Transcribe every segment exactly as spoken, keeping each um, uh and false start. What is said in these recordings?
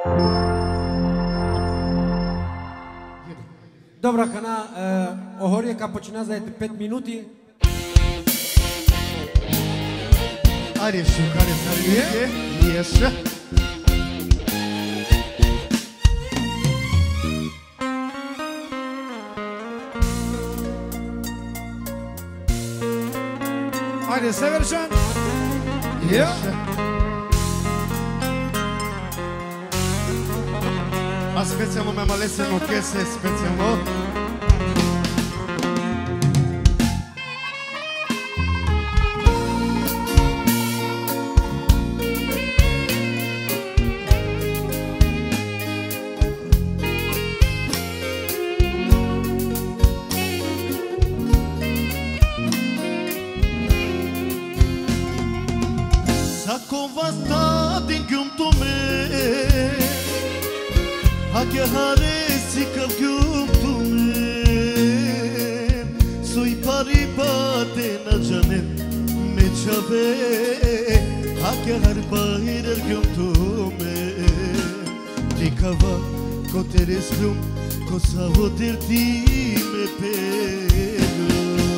Dobra, Hana, uh, Ohorie kapočinează de pet minути. Are șucare sărie, ieșă. Are Severșan. Ieșă. A specijalno me malese no kese specijalno. Haresi kalkıp tumen Soy paribate na janet me chave Hake har bahirer gömtumen Dikava koteres lum Kosa hoder di me pelo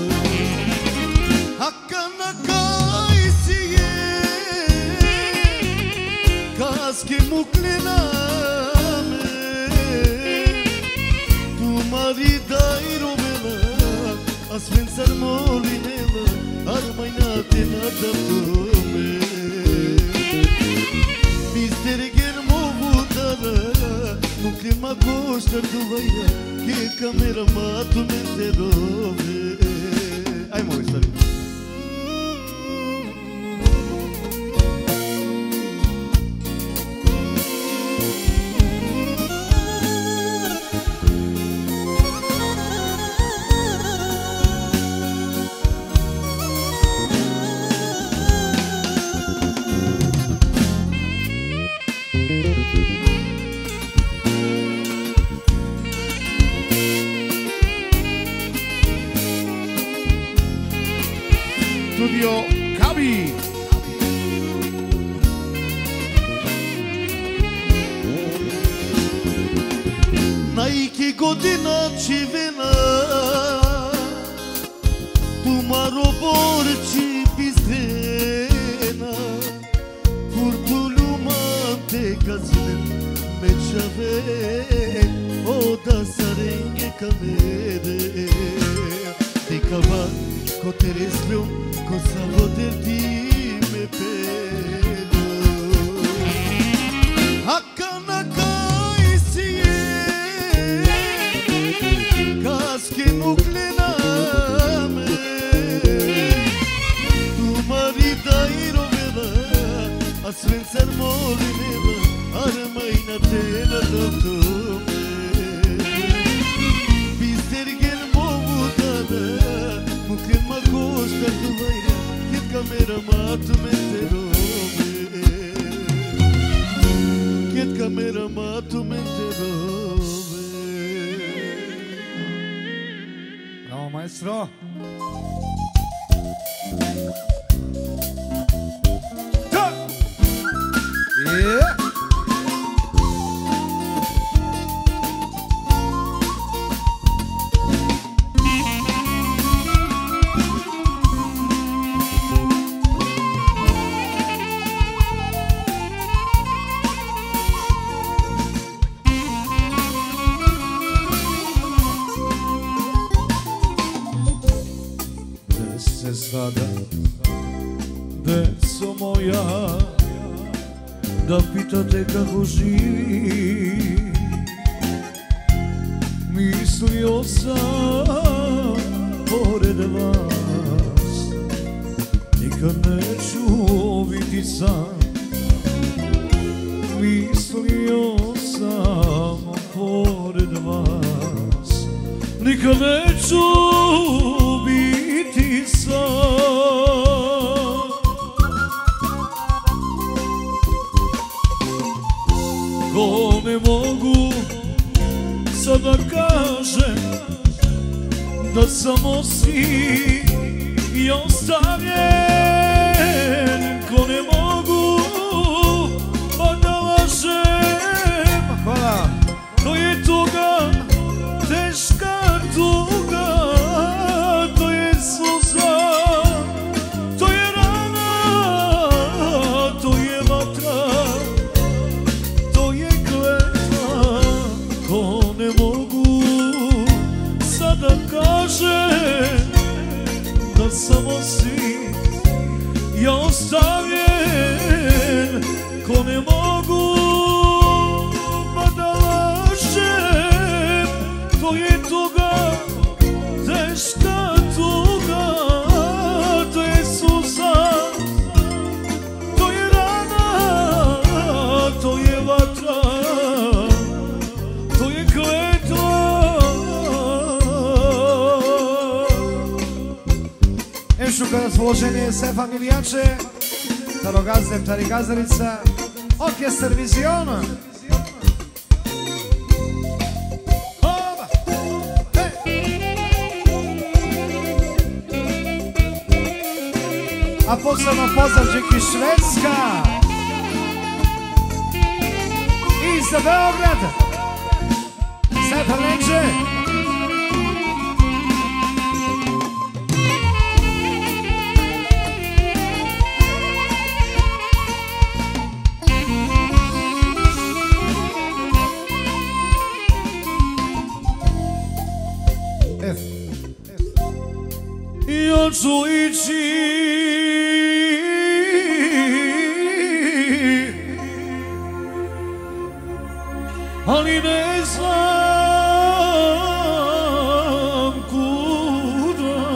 Hakkana kaisiye Kaski muklena Maridai romela, asfensar molinela, armainate na dabdume. Mister germo budala, muklima gostar duvaia, que camera mato menterove. Ai mo istari. Studio Kabi. Naiki godina čivena Tumaro borči pizdena Kurtuluma te gazinen Mečave Oda sarenge kamere Dikava Koteres ljum Ko savoder ti me pelo Hakana kaisiye Kaske muklena me Tu marida irovela Asfensar molinela Armaina tena doptume Bizler gel movudada Muklin ma kosta duvaira Kit kamera matu menterove Kit kamera matu menterove Bravo, maestro. Yeah. Sada deco moja da pitate kako živi mislio sam pored vas nikad neću biti sam mislio sam pored vas nikad neću biti sam ko ne mogu sad da kažem da samo si i ostavljen ko ne mogu pa da lažem Dobro raspoloženje sve familijače, starogazde, starigazarica, orkestar Viziona. Oba! Hej! A posebno pozdrav Đeki Švedska i za Beograd. Stefan Lenče. Ja ću ići ali ne znam kuda.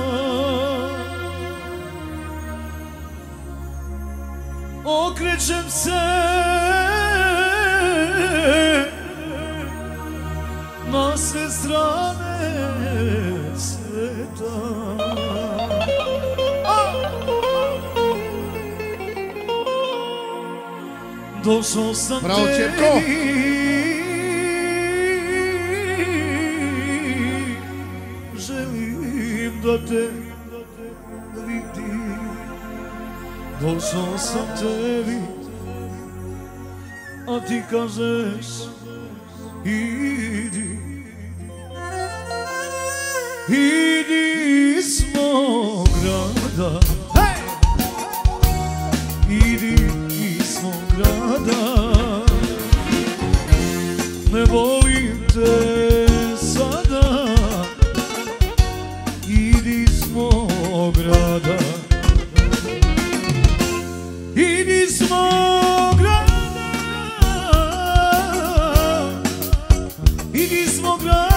Okrećem se na sve strane sveta. Došao sam Bravo, tebi, Četko. želim da te vidim. Došao sam tebi, a ti kažeš idi. Idi iz mog grada, hey! Idi iz mog grada, ne volim te sada. Idi iz mog grada, idi iz mog grada, idi iz mog grada.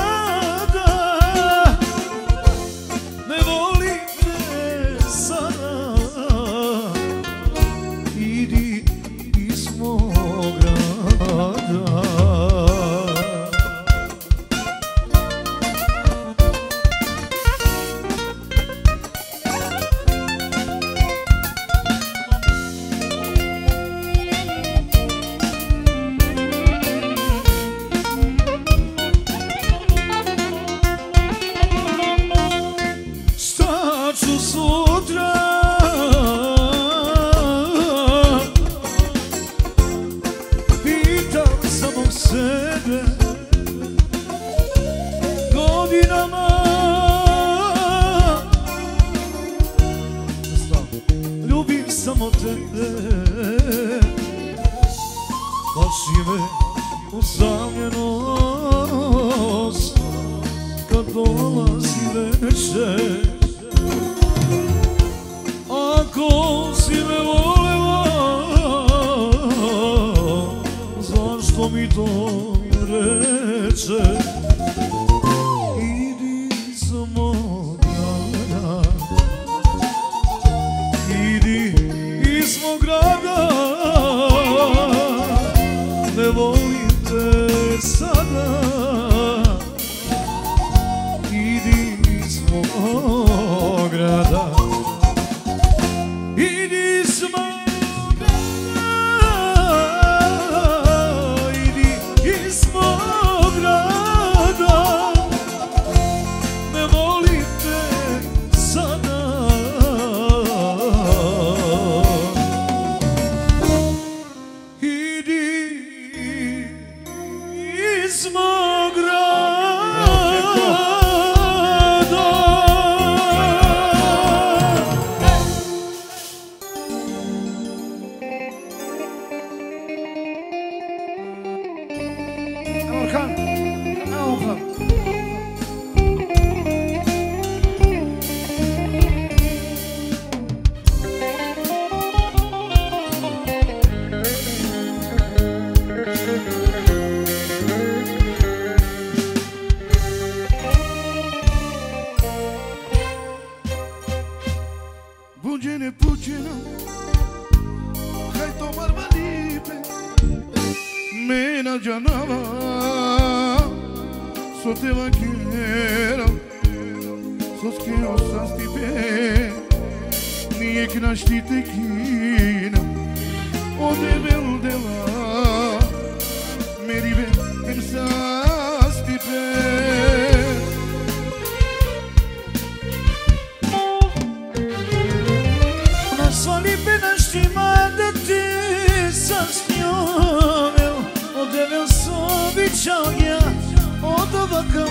e che nasci te china o de vel de la merive in sasti pe Na soli pe naštima da ti sastnjomel od evel sobičal ja od ovakav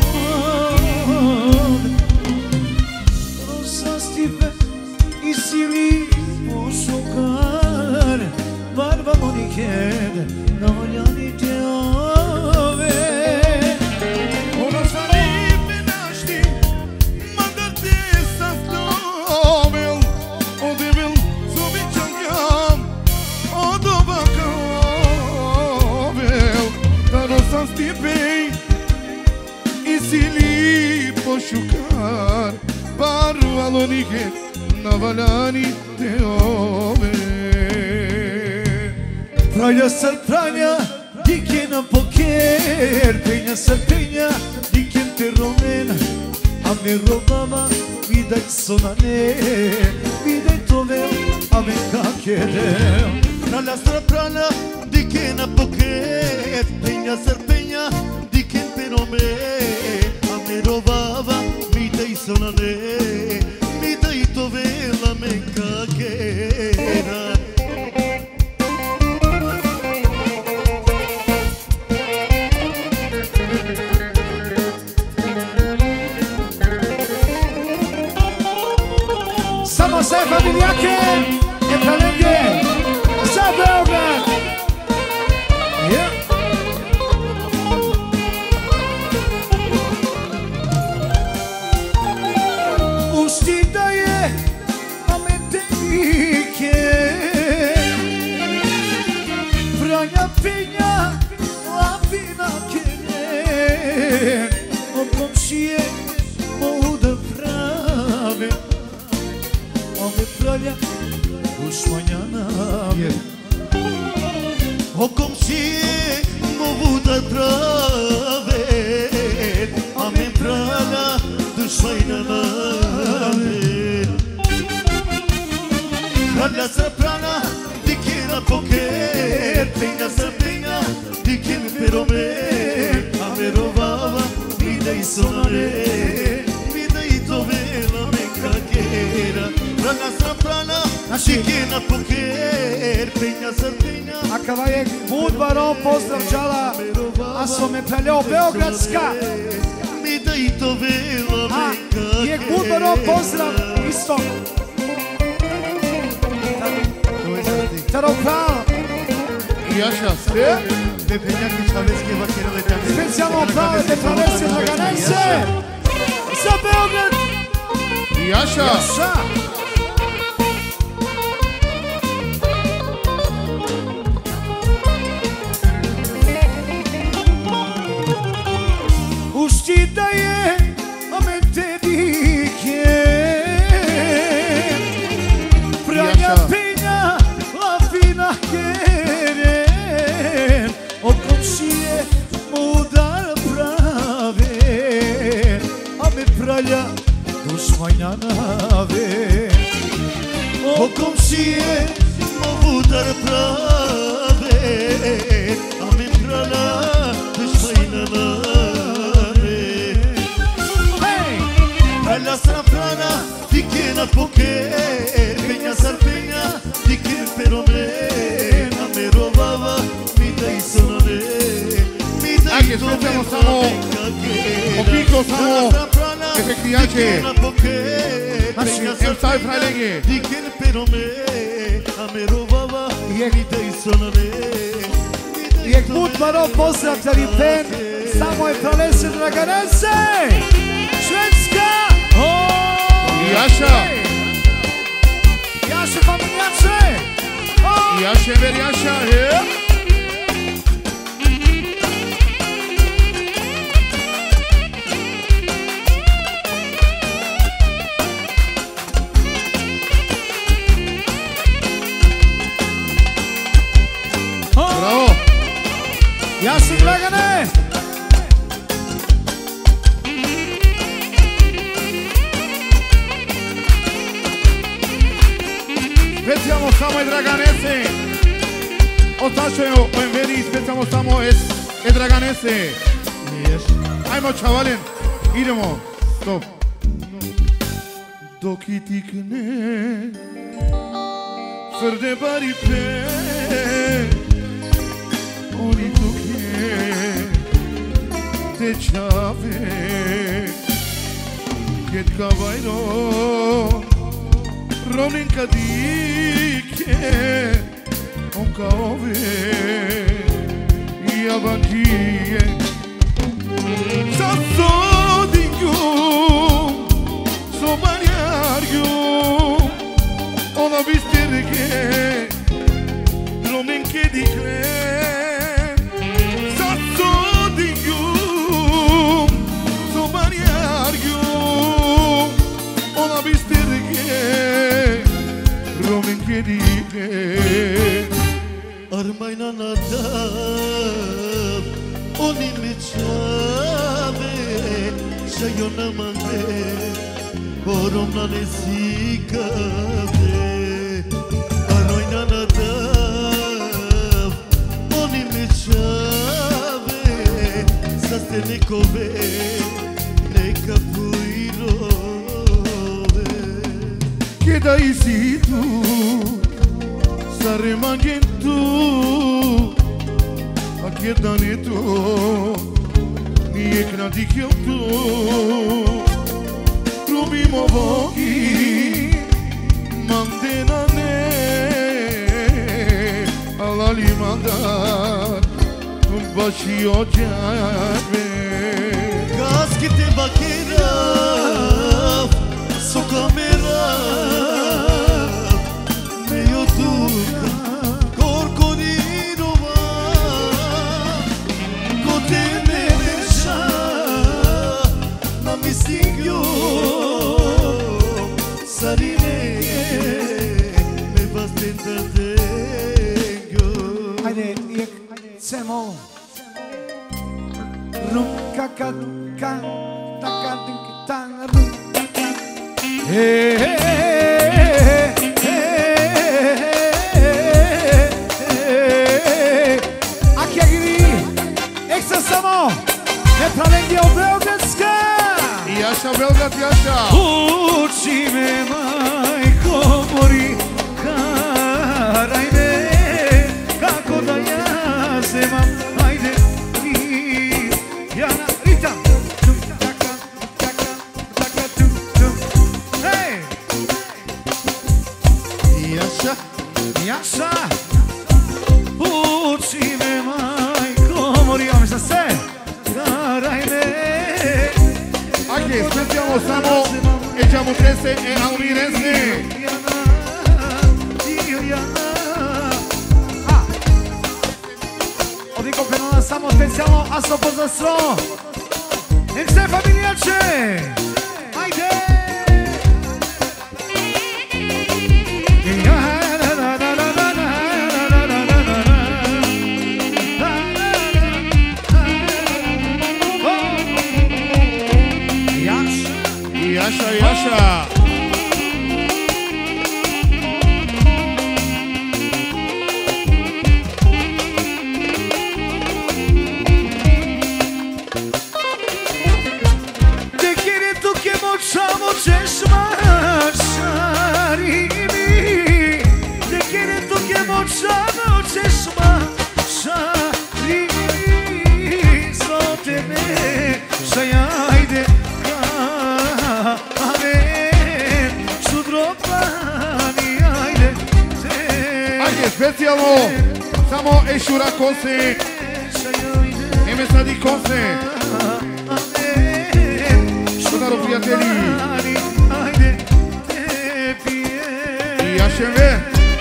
Rosastipe i sili pošukar Barvalo nikad na voljani te ove Ono sali pe našti ma da te sastomel o de vel sobičal ja od ovakav da rosasti pe i sili pošukar Barvalo nikad na voljani te ove Pralja srpranja, diken poker Penja srpenja, diken te romena A me robama, vidaj sonane Vidaj to vel, a me kakere Pralja srpranja, diken poker Penja srpenja, diken te romena A me robama, vidaj sonane Vidaj to vel, a me kakere Samo sve familijake i pralenge za Beograd. Yeah. Usti da je ametike Pranja penja, lapina kene Od komšije mogu da prave Ove pralja dušmanja nave O komšije mogu da prave A me pralja dušmanja nave Pralja sa prana, dikina poker Penja sa penja, dikin perome A me rovava, vida i sonare Vida i to vela me kakera Prana sa prana, dikina poker Penja sa penja A kada je Budvarov pozdrav čala, a su me preljao Beogradska. Vida i to vela A me kakera je Budvarov pozdrav isto. Tarov Kral, Jaša, De penjaki čaveske vakerove tame specijalno prave de Planese Draganese za Beograd. Jaša, Ša. Ušti da je ametedike Pranja Jaša. penja, lapina kere Od komšije udar prave A me pralja dušmanja nave Od komšije udar prave A me pralja dušmanja nave Pralja srafrana, dikena poker Penja sarpenja, diken peromen A me rovava, mi da i sonane Mi da Anche i to aspettiamo me samo kakera un piccolo samo Pralja srafrana, che ti piace. dikena poker Penja e stai fra sarpenja, leghe. diken peromen A me rovava, mi da i sonane Mi da i Je to me Budvarov pozdrav Taripen, samo je Planese Draganese. Švedska. Jaša, Jaše familijače. Jaša, ver Jaša, je? Bravo! Jaše Dragane. samo je Draganese. Otačuju o Enveri, specijalno samo es, e Draganese. Ajmo čavalin, idemo. Stop. Dok i tikne Tvърде бари пе Они тук е Течаве Кетка вайно Ромнинка дике Онка ове Ябакие Сасодингю Somariarju Ona bisterge Romenke dikle Sasodinju Somariarju Ona bisterge Romenke dikle Armayna nadab Oni me chave Shayona mande Oromna nesikave Armayna nadab Oni me chave Saste nekove Neka puirove Keda isi tu Sare mangentu Akeda netu Nije knadikjel tu Любимо Боги, мандена не, алали мандат, баши очакве. Каските бакера, со камера, мејо тука, коркодинова, коте ме реша, на мисингјо. Ajde, ijek, cemo. Rum, kaka, ka, taka, dinki, tan, rum, kaka. Hey, hey, hey, Ak je gri, ek se samo, ne pravim dio Beogradska. Jaša Belgrad, Jaša. Uči me, majko, mori, karaj me, kako da ja zemam, ajde, i ja na ritam. Tum, taka, taka, taka, tum, tum, hej! Jaša. Jaša, uči me, majko, mori, ome sa se, karaj me, Anche specijalno samo e ćemo trese e almirese. Ho dico per non stiamo specijalno a sto pozastro. E se familiače. Ajde. Jaša, Jaša. Te quiere tu que mochamo češma šarimi. Te quiere tu que mochamo češma šarimi. So tebe šajajde. Specijalno samo Ešura Kose Eme Sadi Kose Šunaru prijatelji I Jaševe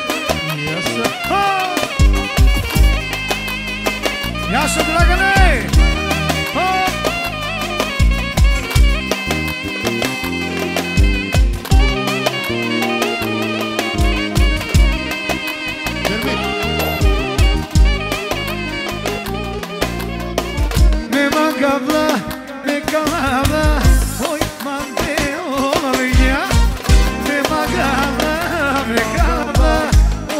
Jaša Dragane Gavla, me gavla, oj mande olinja, me magavla, me gavla,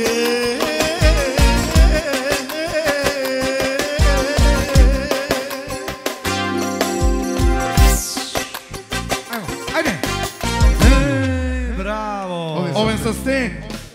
Haide! Bravo! Oven să stea.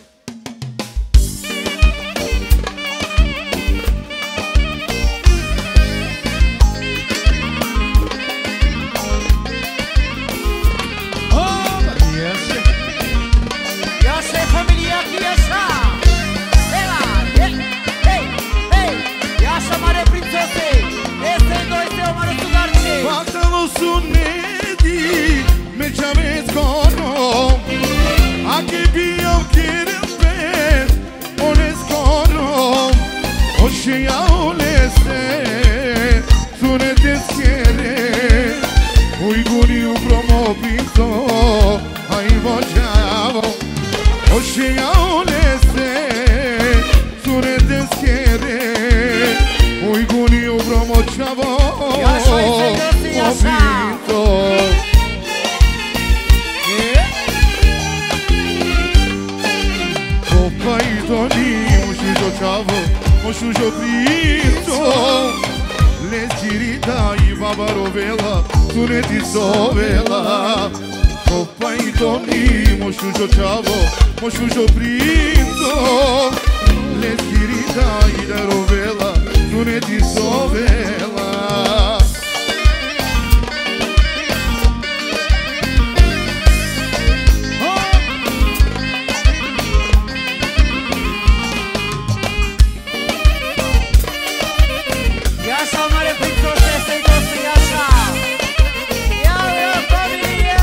Iașa e familia cu Iașa. Ela, hei, hei, hei. Iașa mare prințese. Este doi se o mare sugarce. Fatalo su nedi, me c'avete scorno. A che biam chiede per, one scorno. O sceia o leste, su ne deschiere. Ui guni u promo pinto, ai voceavo. O sceia o leste, su ne deschiere. Ui guni u promo ciavo. Iașa e serios, Iașa. Coppa i toni, moșujo ceavo, moșujo printo. Le schirita i babarovela, suneti sovela. Coppa i toni, moșujo ceavo, moșujo printo. Le schirita i darovela, suneti sovela. Iașa mare prințese, este doi se Iașa. Ia, ia, familia.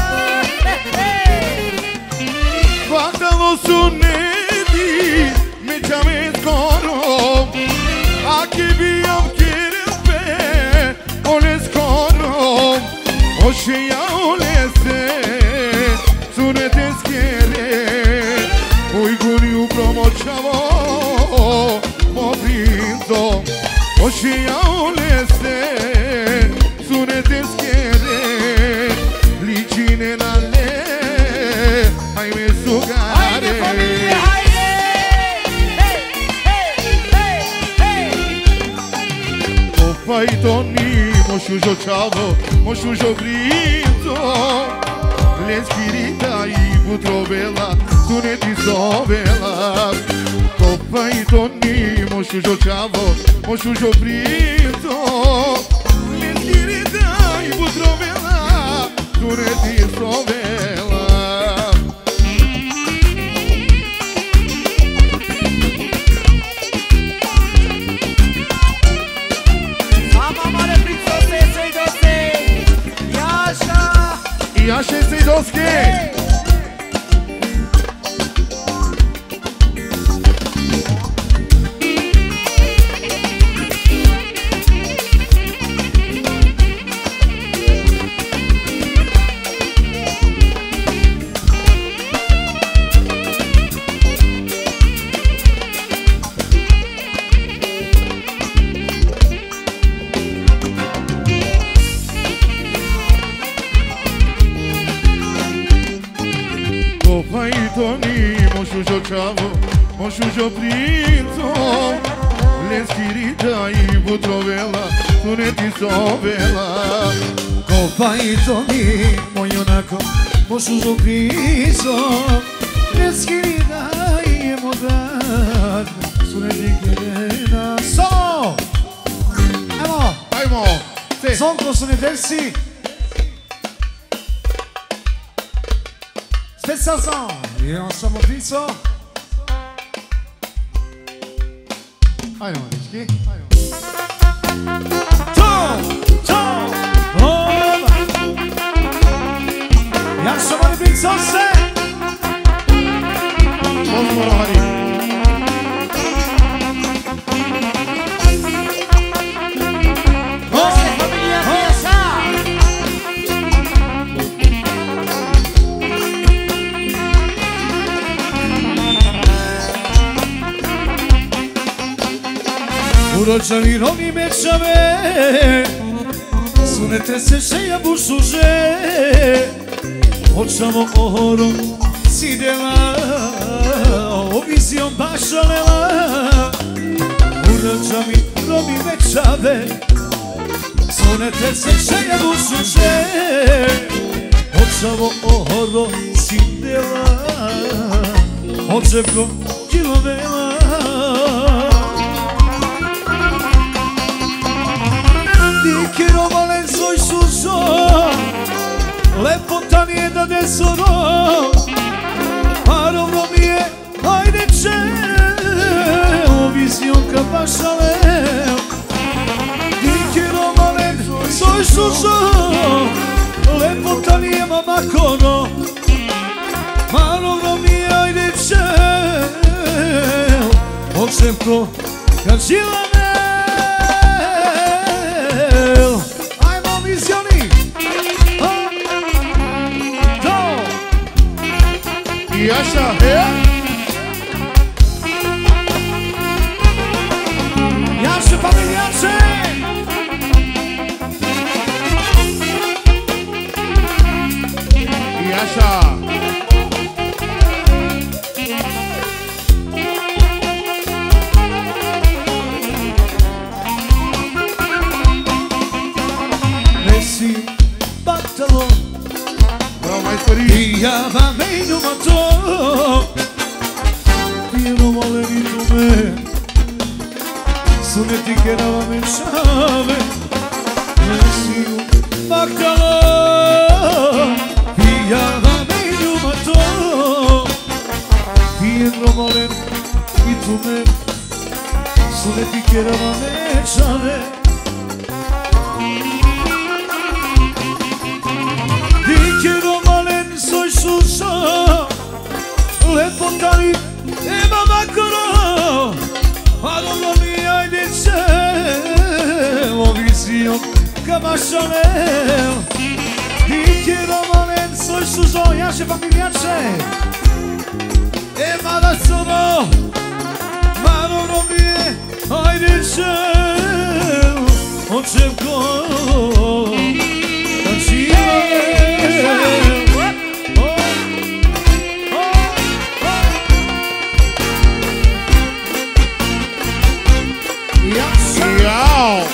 Fatalo su nedi, me c'avete scorno. A che biam chiede per, one scorno. O sceia o leste, su ne deschiere. Ui guni u promo ciavo, mo printo. O sceia o leste, su ne deschiere. Licine nalle, hai messo Haide, familie, gare. haide! Hei, hei, hei, hei! Coppa i tonni, moșujo ceavo, moșujo printo. Le schirita i butrovela, suneti sovela. Coppa i tonni, moșujo ceavo, moșujo printo. Le schirita i butrovela, suneti sovela. Sama mare prințese, este doi se Iașa. Ia șestei dosche. Coppa i toni, moșujo ceavo, moșujo printo. Le schirita i butrovela, suneti sovela. Coppa i toni, moj junako, moșujo printo. Le schirita i modat, suneti kjerena. Solo! Evo! Ajmo, se. Zonko su ne versi. Special song. Imam samo pico. Ajmo, dečki. Ajmo. To! To! Oba! Ja sam ali pico se. Pozmoro, Hari. Iașa e familia cu Iașa. Uročavi rogi mečave, sunete se šeja bušuže, očamo ohorom sidela, O vizion bașalela Urăcea mi romi večave Sunete se šeja dušuše Očavo ohoro sindela Očevko kilovela Dikiro valen svoj sušo Lepota nije da desoro Parovno mi je Ajde če O vizionka pašale Dikiro valen svoj sušo Lepota nije mama kono Parovno mi je ajde če Očevko kažila Jaša, he? Jaše, familijače! Jaša! Nesi batalo Bravo, majstori! I ja vam idu ma to Pijeno voleni tu me Suneti kerava me čave Nesi batalo I ja vam idu ma to Pijeno voleni tu me Suneti kerava me čave Dikiro malen soj suša Lepotari ema makoro A dobro mi ajde če Lovizion kamašane Dikiro malen soj suša Jaše familijače Ema da sono Ma dobro mi je ajde če Očevko Jao!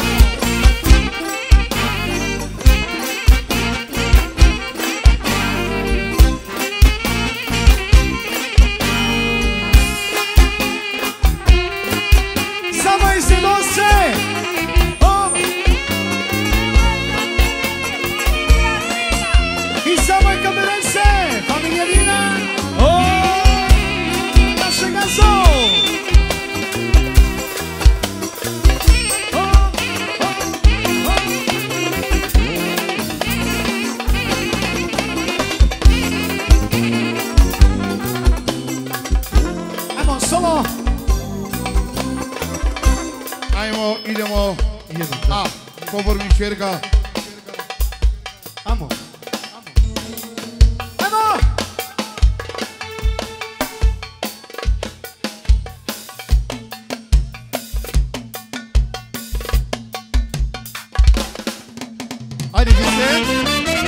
Samo izdjenose! I samo je kamerese! Familijarina! Naše gazo! Solo! Ajmo, idemo. A, poborni čverka. Amo! Amo! Ajde, Vicent.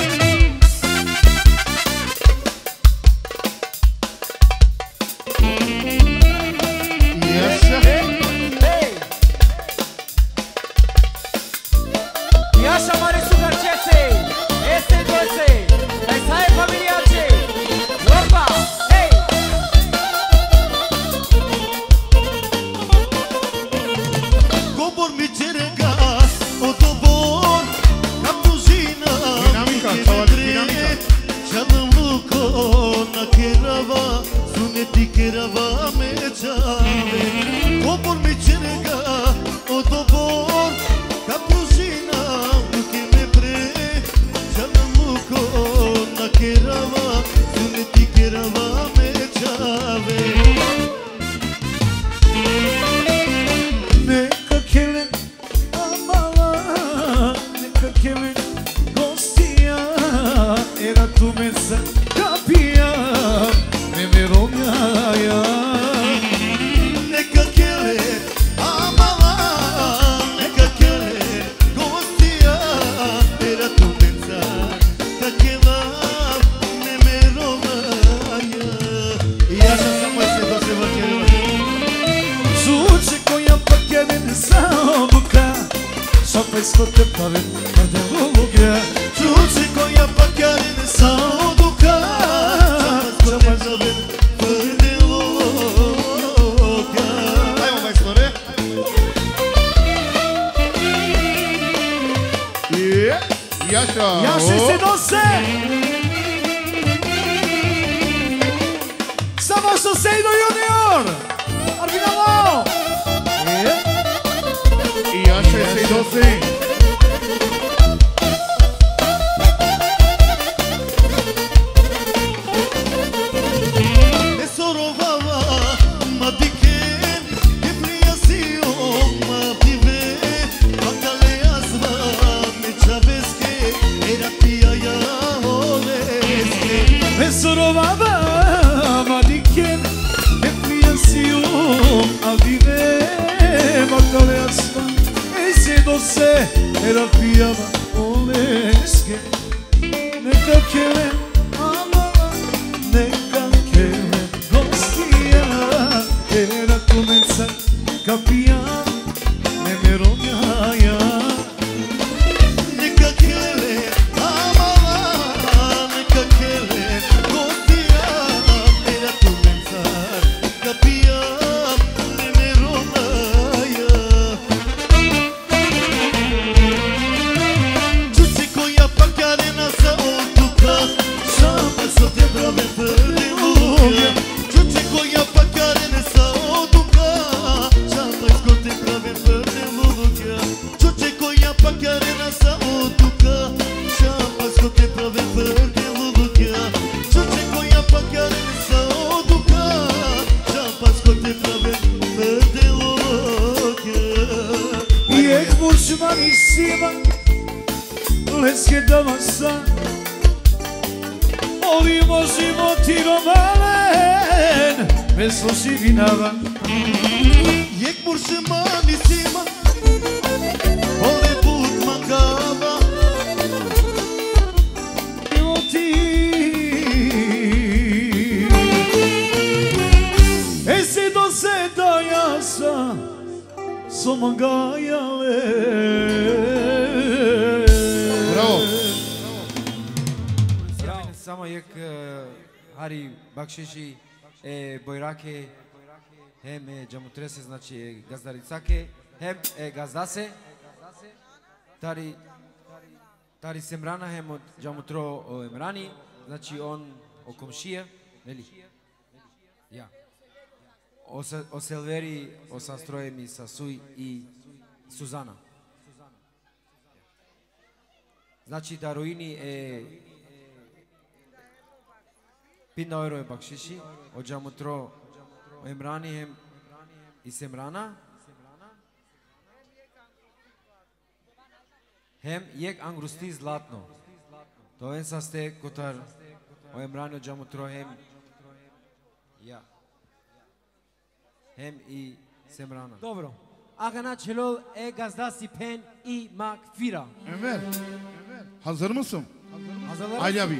Jaša mare sugarčece, este dojce, daj saje familijače, Lorba, hej! Gobor mi čerega, odobor, kapuzina, Dinamika, cała dinamika. Çalım luko na kerava, suneti kerava me čave. Gobor mi čerega, odobor, kapuzina, uke me pre, çalım luko na kerava, suneti kerava me čave. Neka kelen amala, neka kelen gostija, era tu mesa kapija, ne verovnjaja. Neka kele mai scoate pravi Foarte lughe Čuči koja pa karine sa oduka Čama skoro zaven Vrde luka Ajmo, majstore. I Jaša. Jaše se nose Samo Sosejdo junior Originalno I Jaša se i dosi. Ne sorovava ma diken Ke prija si ma pive Akale azva me čaveske Era pija ja oleske Me sorovava ma diken Ke prija si al dive Magdale asma E se dose Era pijava oleske Neka kele amala Neka kele gostija Era komenca kapijan Ne me romjaja Neka kele amala Neka kele gostija Era komencar kapija Ne me ronaja Čuči koja pa karena sa otuka Šama so te brave vrde luka Čuči koja pa karene sa otuka Šama so te brave vrde luka Čuči koja pa karena sa otuka Šama so te brave vrde luka Čuči koja pa karene sa otuka Šama so te brave vrde luka I ek burşmanissima Leske damasa Volimo životi romalen Bez oživinava Jek buršemani sima Vole put mangava Životi E se do se da jasa Somangajale Bravo. Само як Хари Бакшиши е Бойраке Хем е Джамутресе, значи е Газдарицаке Хем е Газдасе Тари Тари Семрана хем от Джамутро Емрани Значи он о комшија Нели? Ја О Селвери, о Састроеми, Сасуј и Сузана Значи да руини е Пинда ойро е бакшиши, од Джамутро Емрани хем и Семрана Хем јек ангрусти златно Тоен са сте котар о Емрани од Джамутро хем Ја Хем и Семрана Dobro. Agana Çelol e Gazdasi Pen i Makfira. Enver. Hazır mısın? Hazırlar. Ali abi.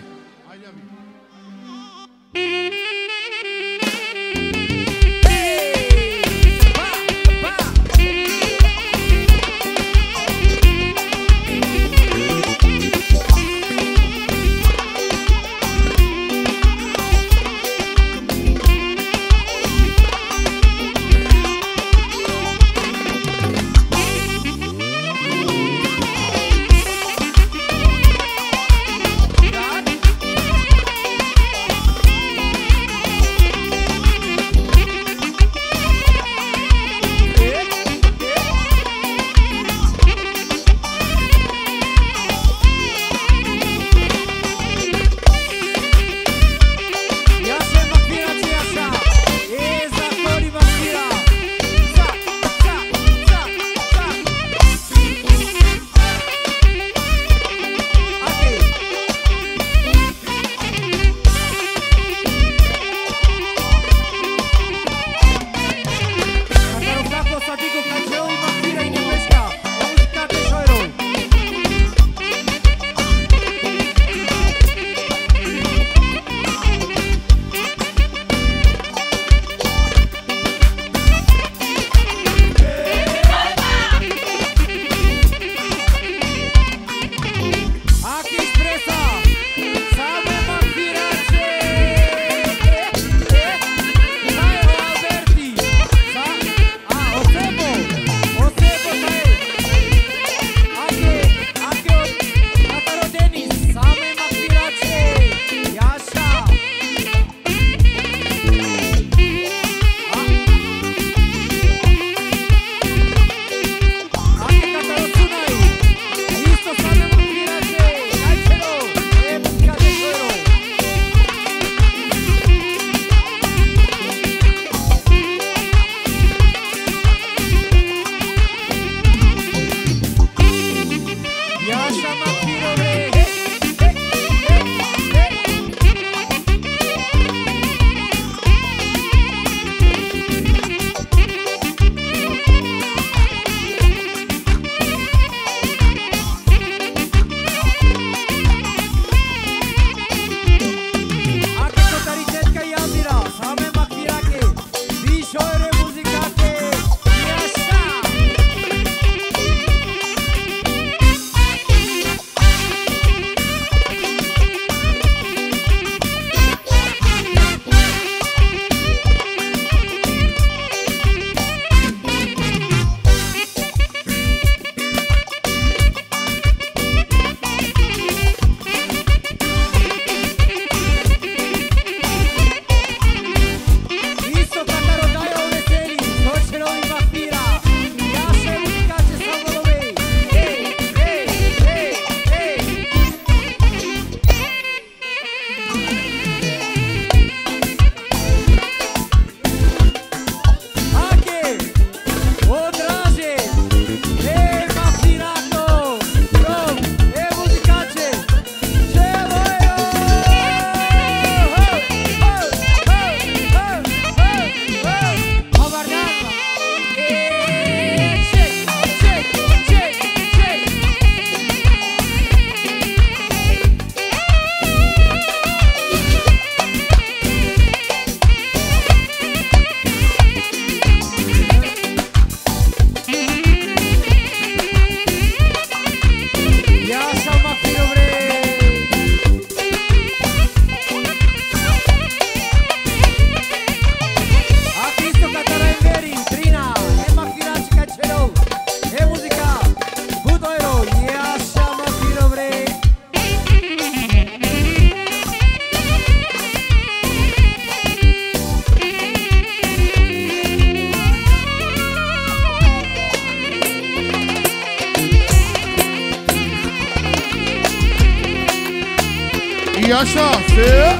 E așa, se...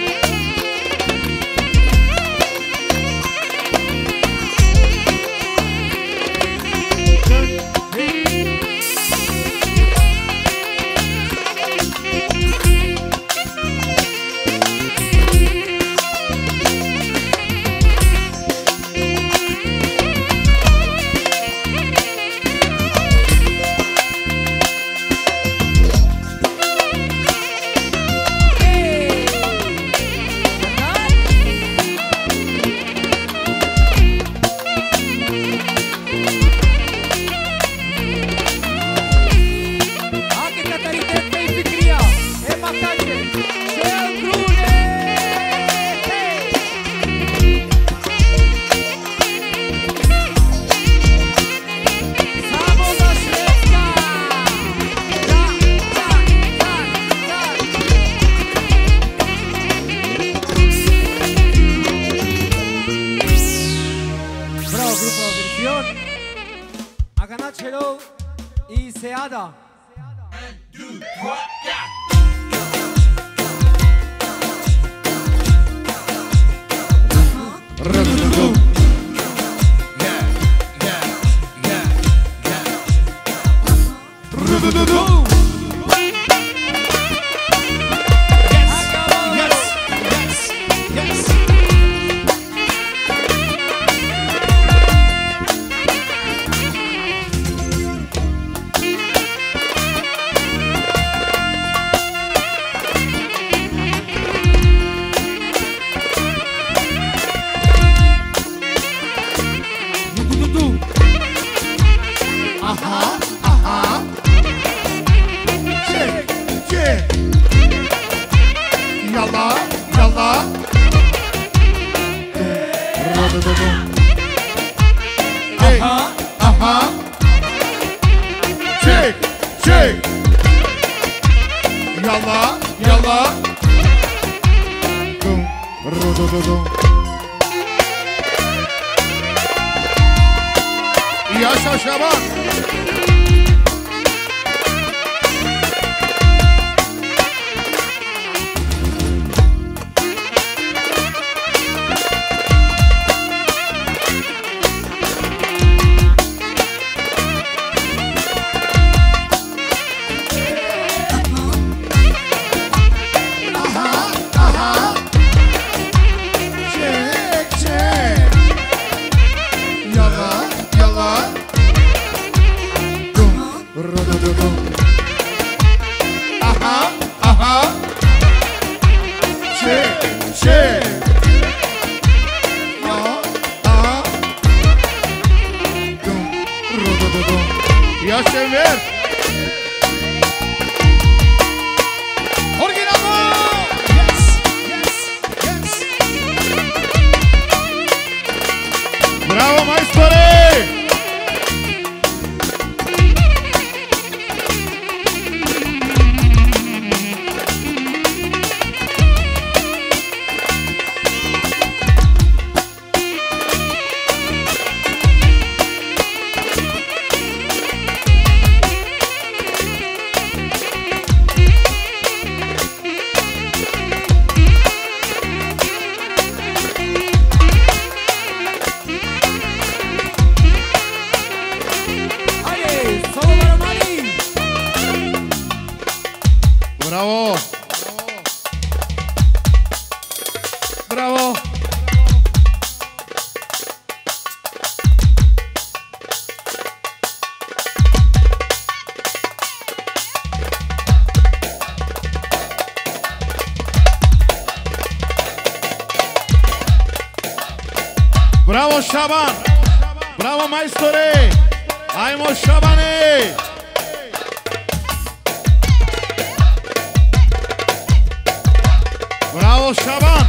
Bravo Șaban! Bravo maestore! Hai mă Șabane! Bravo Șaban!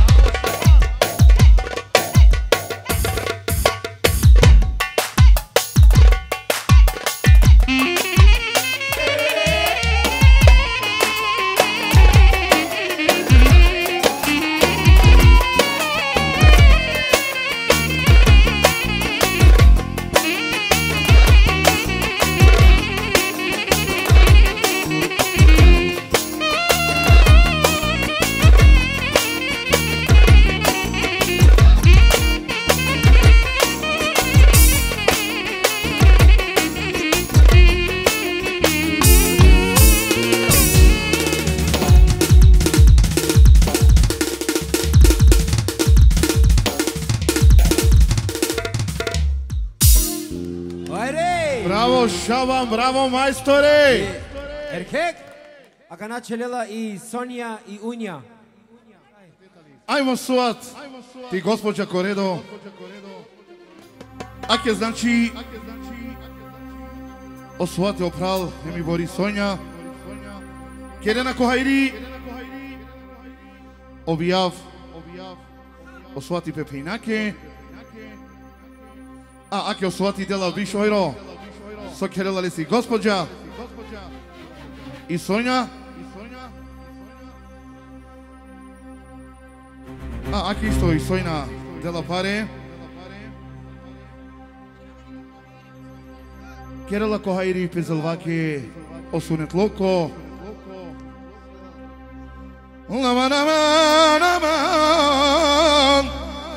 Hayri! Bravo, Shaban, bravo, majstore! Erkek! Akana Čelela i Sonja i Unja. Ajmo suat, ti gospođa Koredo. Ake znači, osuvate opral, ne mi bori Sonja. Kerena Kohajri, objav, osuvati Pepinake. A ake osuvati dela biš ojro, so kerela li si gospođa i Sonja. A ake isto i Sonja dela pare. Kerela Kohajri Pezalvake osunet loko. Laman, aman, aman.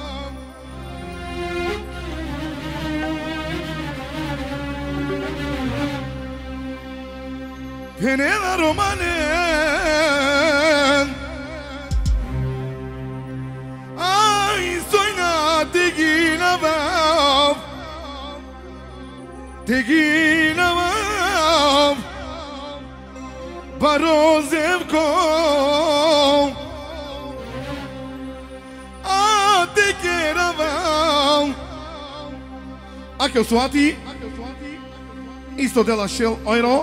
Penela romanen. Ay, Sonja tegina vav. Tegina vav. Barozevko. A tegina vav. Ake osuvati. Isto dela šel ojro.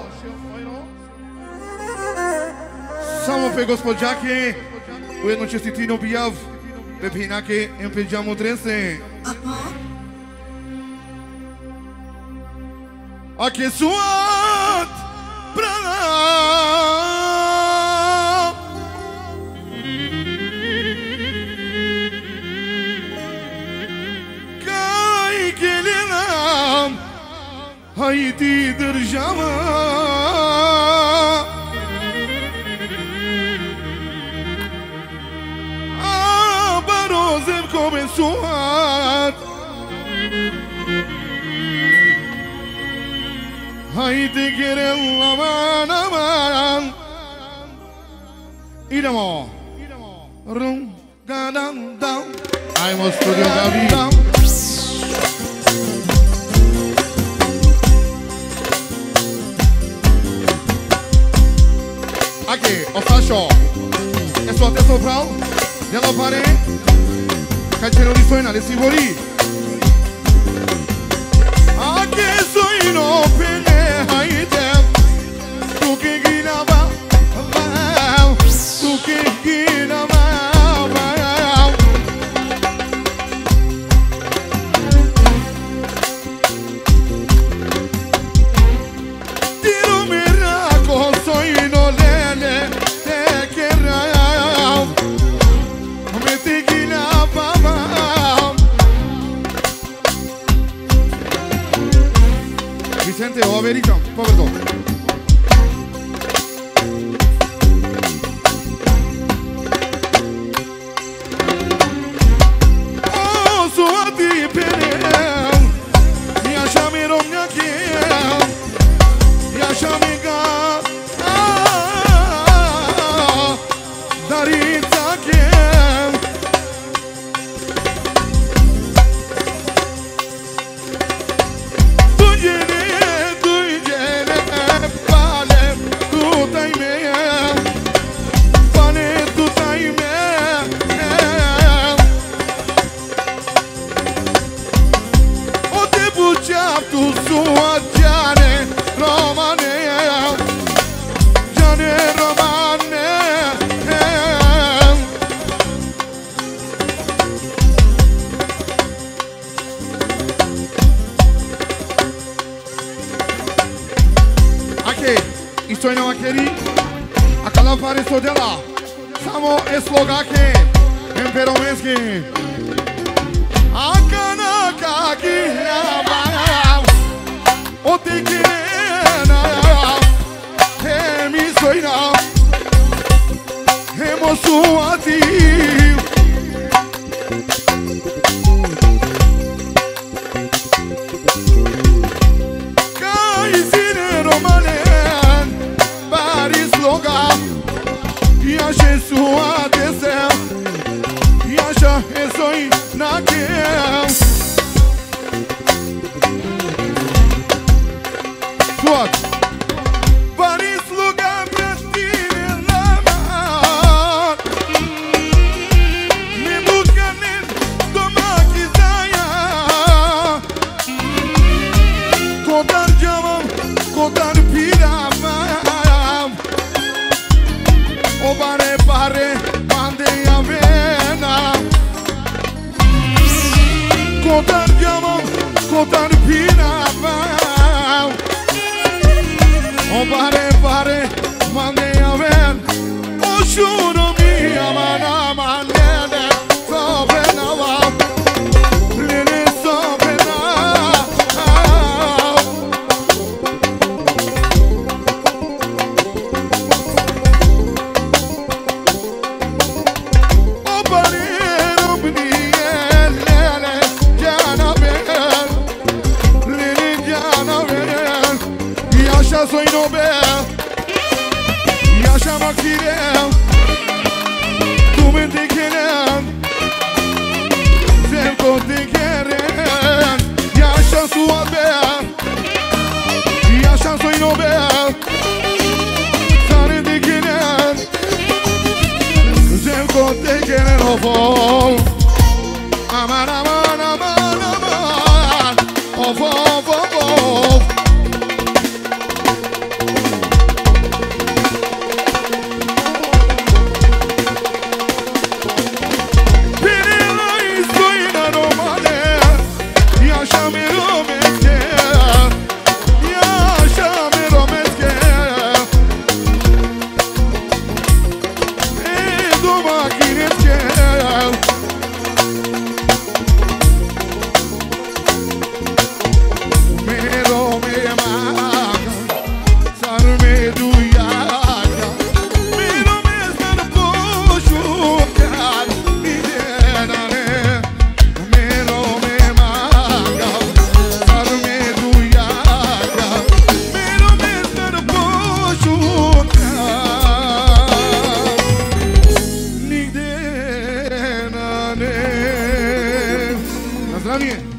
Samo pe gospođake, ujedno čestitinu objav, Pepinake em pejamo trese. Ake suat prana. Kaj gelinam, hajdi država. Come suat. Haydi gelin aman aman. Idemo. Rum gadam dam. Ajmo studio Gabi. Aqui, Osašo. Eso te sopral. Ya lo paré. Cachero di Sonja, le si voli. Ake Sonja pene haide. Tu ke gina ba ba. Tu ke gina ba ba. Tiro miraco Sonja lele te querrao. Me te gina ba. Vicente, o American, poverto. Oh, so ati penem, ya shamirom nyakem, ya shamiga, ah, daritzakem. Sonja Makeri, a cada fare so dela, samo eslogake, emperomenski. Akana kaki lava, otekena, hemi Sonja, hemo suati. Yasha suate sem, Yasha esoi nakem. Kotar piramam O bare bare Mande avena Kotar jamam Kotar piramam O bare bare Mande aven O shuro mi aman aman Lele Sobena vam Lele sobena O barero mniel Lele Jana ben Lele jana ben Yaşa soy Nobel Yaşamak direm Tumen tekenen Zevko tekeren Yaşa suat ben Yaşa soy Nobel Sarı tekenen Zevko tekenen of all Aman aman aman aman Of of of of Nazdravie!